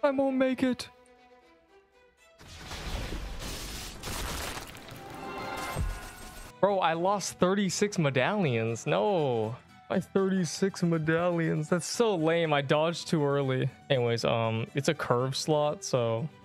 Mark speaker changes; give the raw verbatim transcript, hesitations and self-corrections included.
Speaker 1: I won't make it. Bro, I lost thirty-six medallions. No. My thirty-six medallions. That's so lame. I dodged too early. Anyways, um, it's a curve slot, so